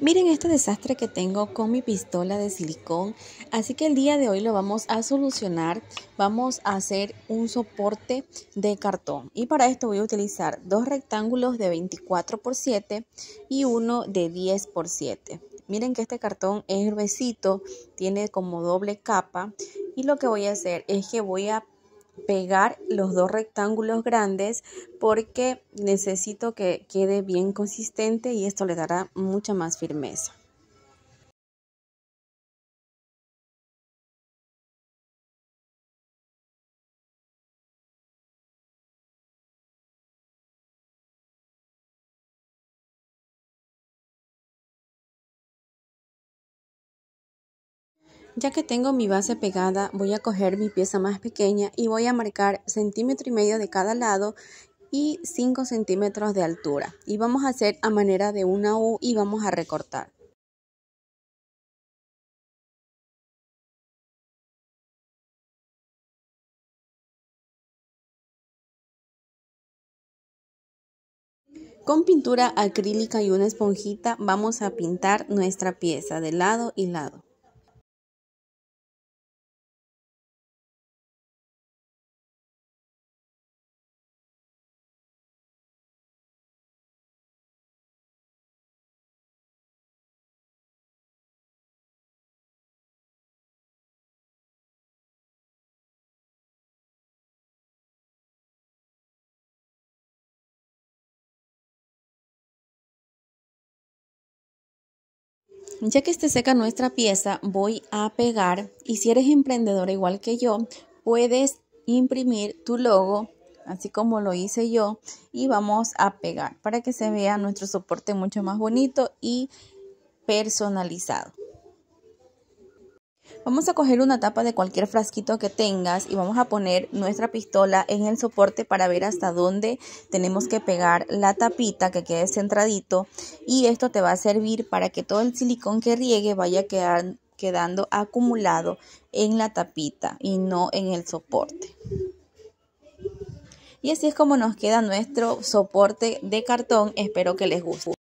Miren este desastre que tengo con mi pistola de silicón, así que el día de hoy lo vamos a solucionar. Vamos a hacer un soporte de cartón y para esto voy a utilizar dos rectángulos de 24x7 y uno de 10x7. Miren que este cartón es gruesito, tiene como doble capa y lo que voy a hacer es que voy a pegar los dos rectángulos grandes porque necesito que quede bien consistente y esto le dará mucha más firmeza. Ya que tengo mi base pegada, voy a coger mi pieza más pequeña y voy a marcar 1,5 cm de cada lado y 5 centímetros de altura. Y vamos a hacer a manera de una U y vamos a recortar. Con pintura acrílica y una esponjita vamos a pintar nuestra pieza de lado y lado. Ya que esté seca nuestra pieza, voy a pegar, y si eres emprendedora igual que yo, puedes imprimir tu logo, así como lo hice yo, y vamos a pegar para que se vea nuestro soporte mucho más bonito y personalizado. Vamos a coger una tapa de cualquier frasquito que tengas y vamos a poner nuestra pistola en el soporte para ver hasta dónde tenemos que pegar la tapita, que quede centradito, y esto te va a servir para que todo el silicón que riegue vaya quedando acumulado en la tapita y no en el soporte. Y así es como nos queda nuestro soporte de cartón. Espero que les guste.